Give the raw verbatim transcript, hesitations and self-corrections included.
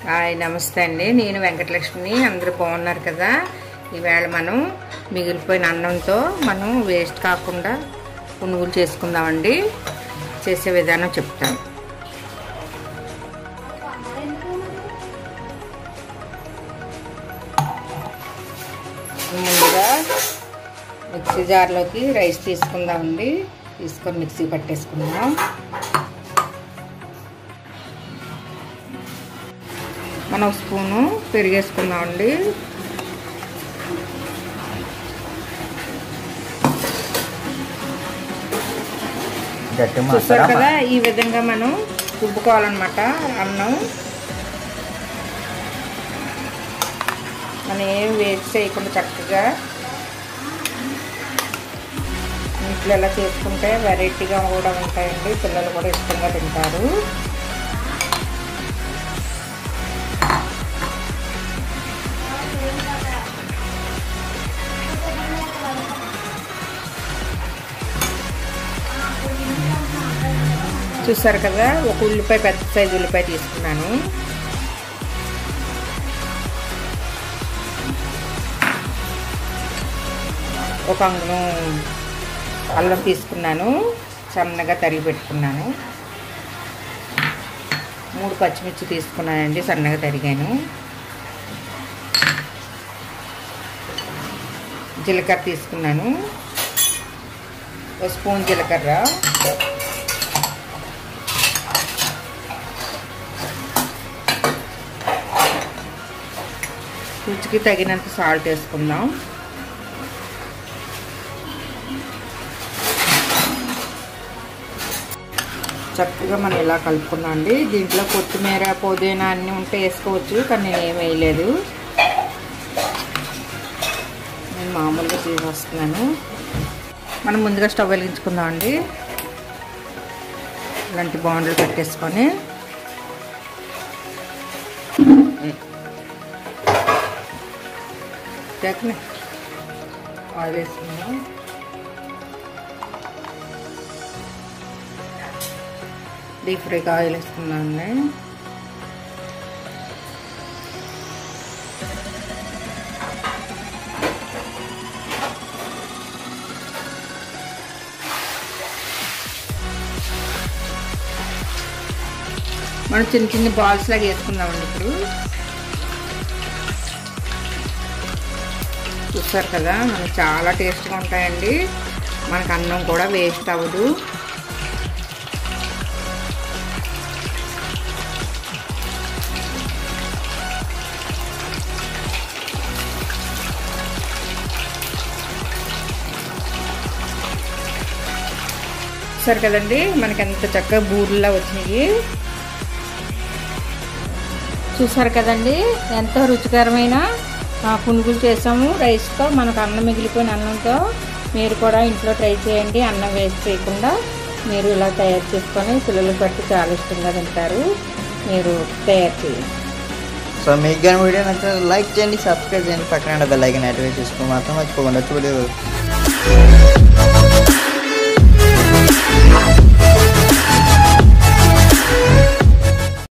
Hi నమస్తే అండి. నేను వెంకటలక్ష్మిని. అందరూ బాగున్నారు కదా. ఈవేళ మనం మిగిలిపోయిన అన్నంతో మనం వేస్ట్ కాకుండా పునుగులు చేసుకుందామండి. చేసే విధానం చెప్తాను. ముందుగా మిక్సీ జార్లోకి రైస్ తీసుకుందామండి. తీసుకొని మిక్సీ పట్టేసుకుందాం. మనం ఒక స్పూను పెరిగేసుకుందామండి. చూసారు కదా, ఈ విధంగా మనం రుబ్బుకోవాలన్నమాట. అన్నం మనం ఏం వేస్ట్ చేయకుండా చక్కగా ఇంట్లో ఎలా చేసుకుంటే వెరైటీగా కూడా ఉంటాయండి. పిల్లలు కూడా ఇష్టంగా తింటారు. చూసారు కదా, ఒక ఉల్లిపాయ, పెద్ద సైజు ఉల్లిపాయ తీసుకున్నాను. ఒక అంగుళం అల్లం తీసుకున్నాను, సన్నగా తరిగి పెట్టుకున్నాను. మూడు పచ్చిమిర్చి తీసుకున్నానండి, సన్నగా తరిగాను. జీలకర్ర తీసుకున్నాను, ఒక స్పూన్ జీలకర్ర, రుచికి తగినంత సాల్ట్ వేసుకుందాం. చక్కగా మనం ఇలా కలుపుకుందాం అండి. దీంట్లో కొత్తిమీర, పుదీనా అన్నీ ఉంటే వేసుకోవచ్చు, కానీ నేను ఏం వేయలేదు. నేను మామూలుగా తీసేస్తున్నాను. మనం ముందుగా స్టవ్ వెలిగించుకుందాం అండి. ఇలాంటి బాండ్లు పెట్టేసుకొని ఆయిల్ వేసుకుందాం. డీప్ ఫ్రైకి ఆయిల్ వేసుకుందామండి. మనం చిన్న చిన్న బాల్స్ లాగా వేసుకుందామండి. ఇప్పుడు చూస్తారు కదా, మనకు చాలా టేస్ట్గా ఉంటాయండి. మనకు అన్నం కూడా వేస్ట్ అవ్వదు. చూసారు కదండి, మనకి ఎంత చక్కగా బూరెలా వచ్చినాయి. చూసారు కదండి, ఎంతో రుచికరమైన పునుగులు చేసాము రైస్తో. మనకు అన్నం మిగిలిపోయిన అన్నంతో మీరు కూడా ఇంట్లో ట్రై చేయండి. అన్నం వేస్ట్ చేయకుండా మీరు ఇలా తయారు చేసుకొని పిల్లలు బట్టి చాలా ఇష్టంగా తింటారు. మీరు తయారు చేయండి. సో మీకు కానీ వీడియో నచ్చితే లైక్ చేయండి, సబ్స్క్రైబ్ చేయండి, పక్కన బెల్ ఐకాన్ యాక్టివేట్ చేసుకొని మాత్రం మర్చిపోకుండా చూడలేదు.